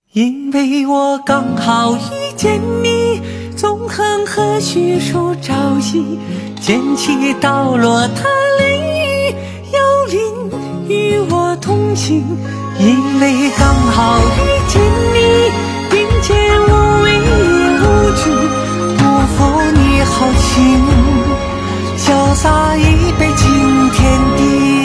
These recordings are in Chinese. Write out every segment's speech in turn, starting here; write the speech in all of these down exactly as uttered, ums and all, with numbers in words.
因为我刚好遇见你，纵横何须数朝夕，剑气刀落他泪，幽灵与我同行。因为刚好遇见你，并肩无畏也无惧，不负你豪情，潇洒一杯敬天地。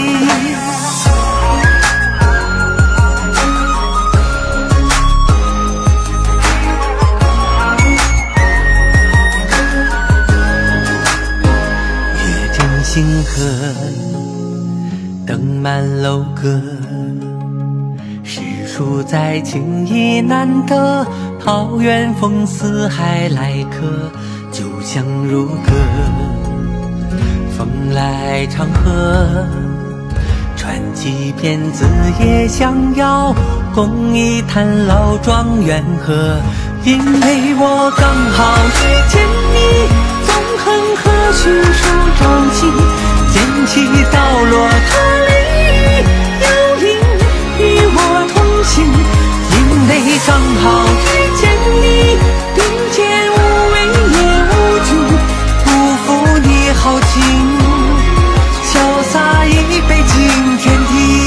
星河灯满楼阁，世俗再轻易难得，桃源风似海来客，酒香如歌。风来长河，传几篇字也相邀，共一坛老庄元和。因为我刚好遇见你，纵横何须数朝夕，剑气刀落他泪，幽灵与我同行。因为刚好遇见你，并肩无畏也无惧，不负你豪情，潇洒一杯敬天地。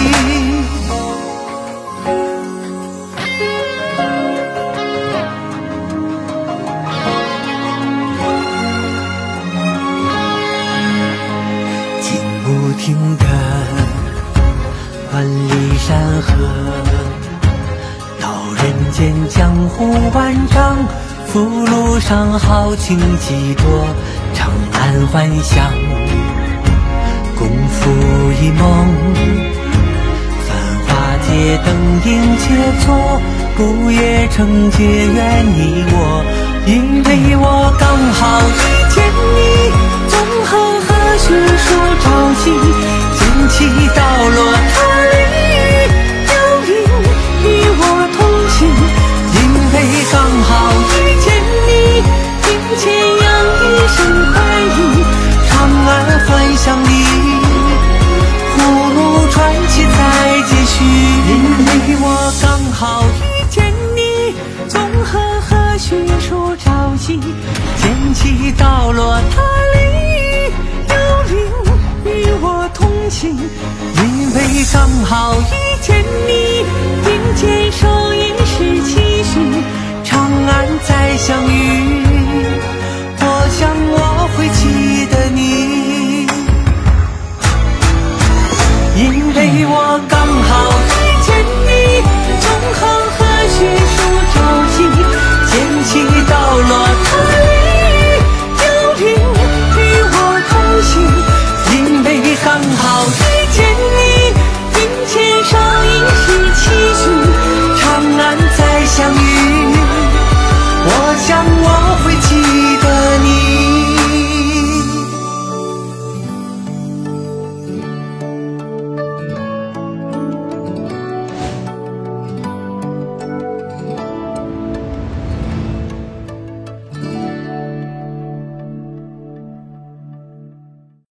听得万里山河，到人间江湖万丈，福禄上豪情几多，长安幻想，共赴一梦。繁华街灯影切磋，不夜城结缘你我。因为我刚好遇见你，纵横何须数朝夕，剑气刀落他泪，幽灵与我同行。因为刚好遇见你，并肩扬一身快意，长安幻想里，葫芦传奇在继续。因为我刚好遇见你，纵横何须数朝夕，剑气刀落他泪，幽灵与我同行。因为刚好遇见你，并肩手一世期许，长安再相遇，多想我